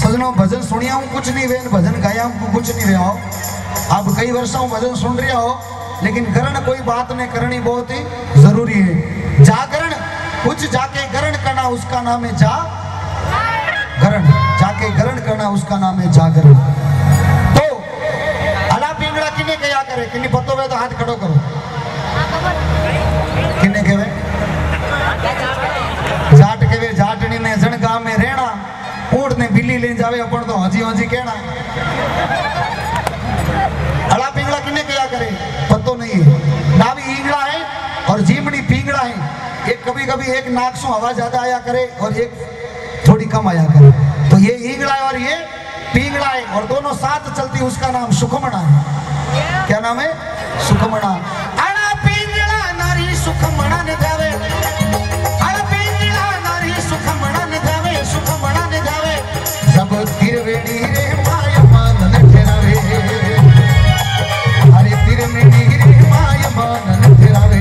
भजनों भजन सुनिया हूँ कुछ नहीं वे, भजन गाया हूँ कुछ नहीं वे हो। अब कई वर्षों भजन सुन रहा हो, लेकिन करण कोई बात नहीं करनी बहुत ही जरूरी है। जागरण कुछ जाके गरण करना उसका नाम है जागरण, जाके गरण करना उसका नाम है जागरण। तो अला पिंगड़ा किने कया करे, किने पतो वे तो हाथ खड़ो करो। किने केवे जाट केवे, जाटनी ने जन गांव में रहना, ऊंट ने बिल्ली ले जावे अपन तो हजी हजी कहना। अला पिंगड़ा किने कया करे पतो नहीं है। नावी ईंगड़ा है और जीमनी पिंगड़ा है। एक कभी कभी एक नाक से हवा ज्यादा आया करे और एक थोड़ी कम आया करे, तो ये ईंगड़ा है और ये पिंगड़ा है, और दोनों साथ चलती, उसका नाम सुखमणा है। क्या नाम है? सुखमणा। अड़ा पिंगड़ा नारी सुखमणा ने जावे, अड़ा पिंगड़ा नारी सुखमणा ने जावे, सुखमणा ने जावे जब तिरवेणी रे माया मानन ठहरावे, अरे तिरवेणी रे माया मानन ठहरावे।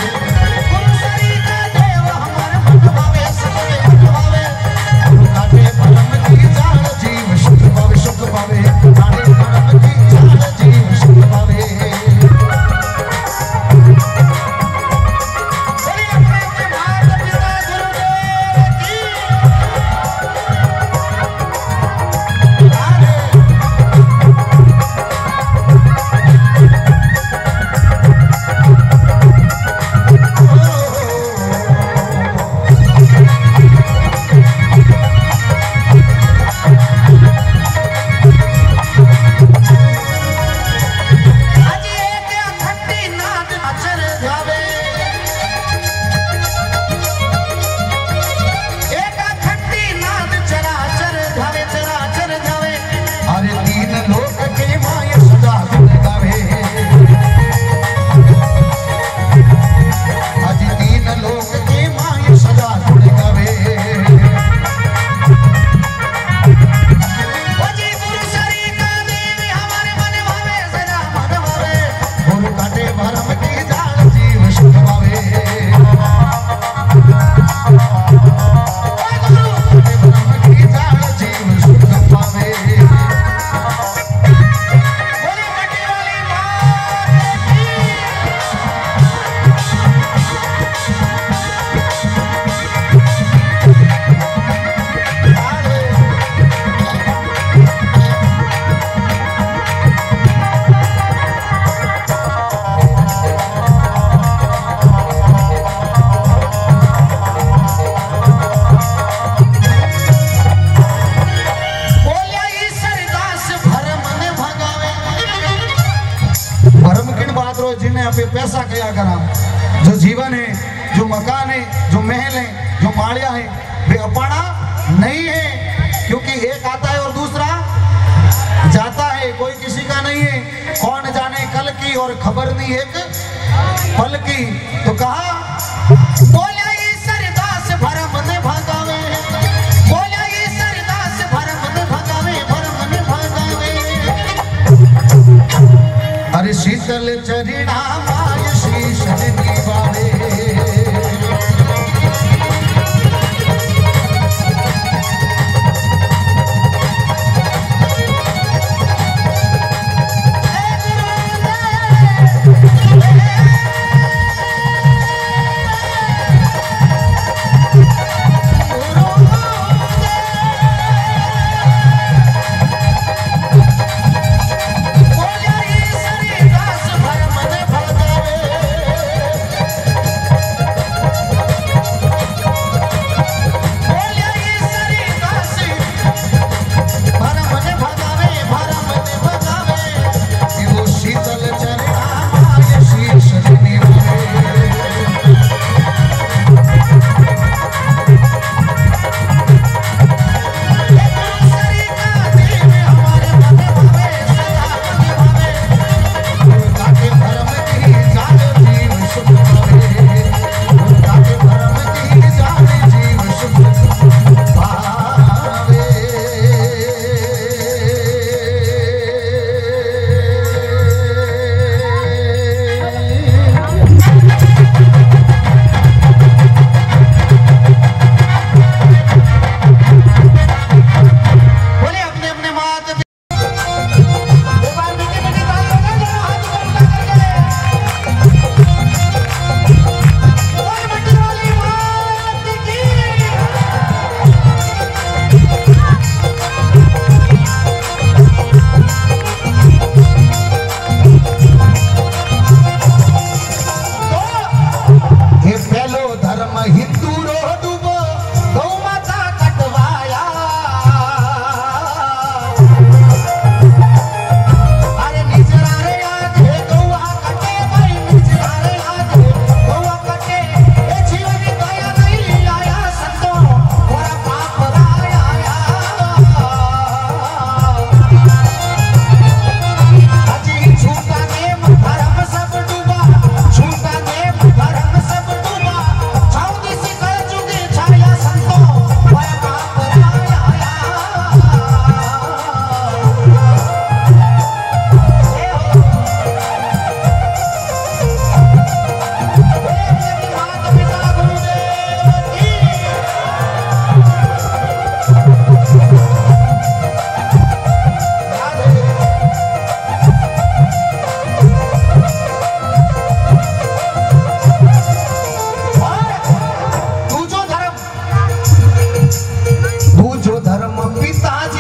पैसा कया करा, जो जीवन है, जो मकान है, जो महल है, जो माड़िया है, वे अपना नहीं है, क्योंकि एक आता है और दूसरा जाता है, कोई किसी का नहीं है। कौन जाने कल की और खबर नहीं एक पल की। तो कहा बोला ये सरदास भरम ने भगावे, बोला ये सरदास भरम ने भगावे, भरम ने भगावे। अरे शीतल चरणा माय शीश निभावे, बोला ये सरदास भरम ने भगावे।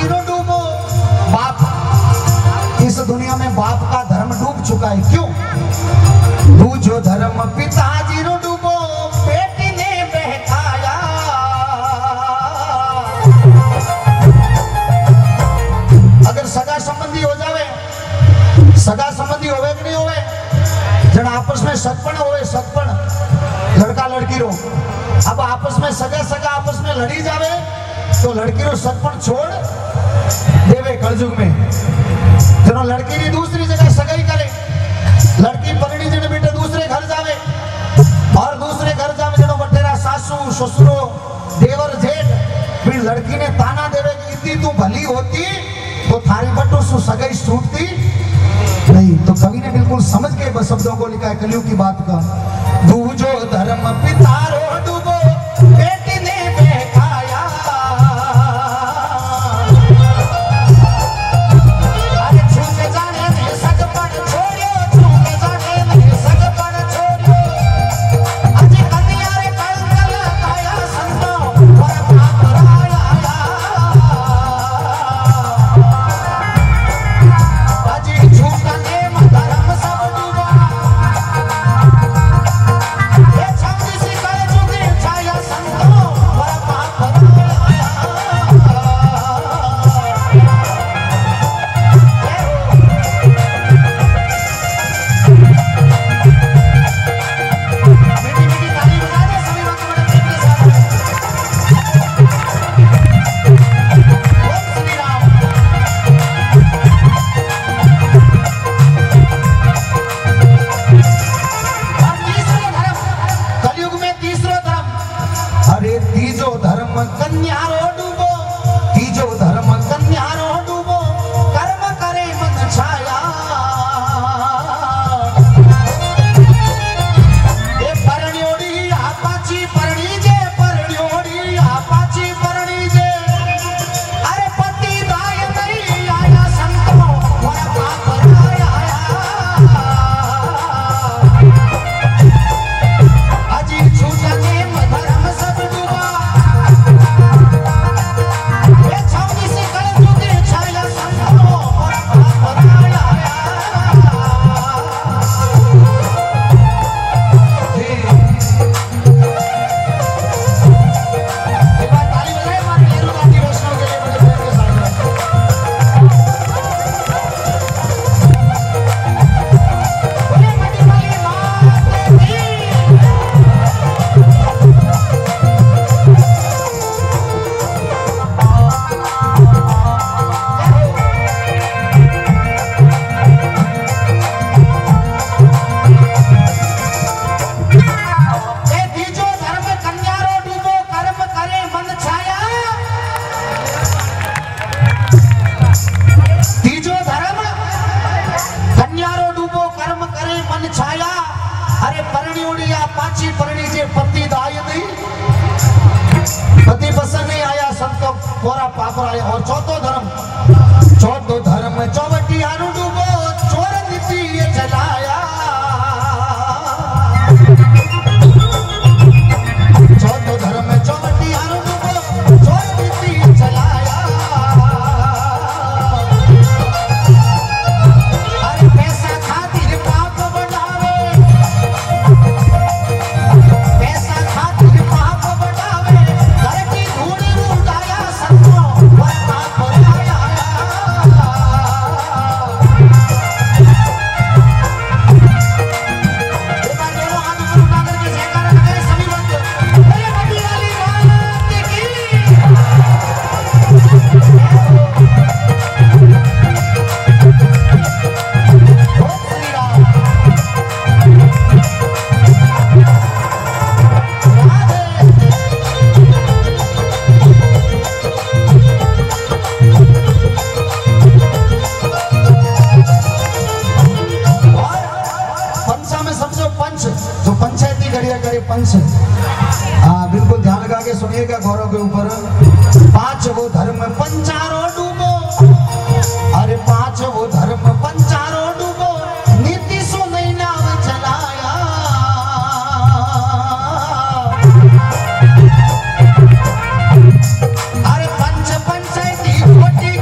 जीरो डूबो। बाप, इस दुनिया में बाप का धर्म डूब चुका है। क्यों? तू जो धर्म पिता जीरो डूबो, बेटी ने बहकाया। अगर सगा संबंधी हो जावे, सगा संबंधी होवे कि नहीं होवे, जन आपस में सतपण होवे, सतपण लड़का लड़की रो, अब आपस में सगा सगा आपस में लड़ी जावे तो लड़की रो सतपण छोड़ देवे कलयुग में। जनो लड़की की दूसरी जगह सगाई करे, लड़की पगड़ी जने बेटे दूसरे घर जावे और दूसरे घर जावे जनो बटेरा सासू ससुरो देवर जेठ, फिर लड़की ने ताना देवे कि इतनी तू भली होती तो थारी बटो सु सगाई छूटती नहीं। तो कवि ने बिल्कुल समझ के बस शब्दों को लिखा है कलयुग की बात का। दूजो धर्म पिता रो डूबो, बेटी ने बहकाया। अरे छूट जाने ने सगपण छोड़ियो, छूट जाने ने सगपण छोड़ियो। अजी कन्या रे कलकल आया संतो पर पाप राया। अजी छूटने में धर्म सब डूबा। कोरा पापरा और चौथो धर्म चौवटियानु डूबो, चोर नीति ये चलाया। चौथो धर्म चौवटियानु डूबो, चोर नीति ये चलाया। अरे पैसा खातिर पाप बढ़ावे, पैसा खातिर पाप बढ़ावे, घर की धूड़ उड़ाया सबको पर पाप बढ़ाया। जो पंचायती घड़िया करे पंच, हाँ बिल्कुल ध्यान लगा के सुनिएगा गौरव के ऊपर। पांच वो धर्म पंचारो डूबो, अरे पांच वो धर्म पंचारो डूबो, नीति सो नहीं नाव चलाया। अरे पंच पंचायती खोटी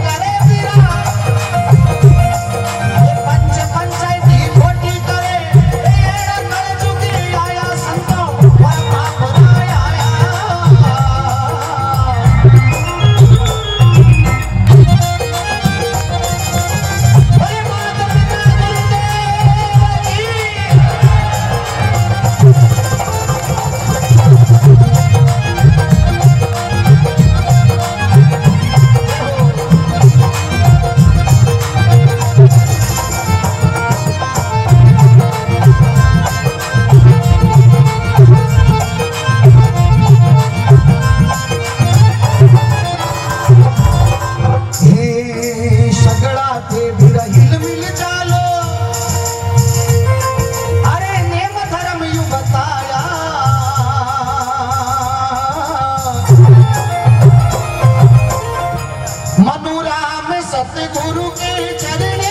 सतगुरु के चरणे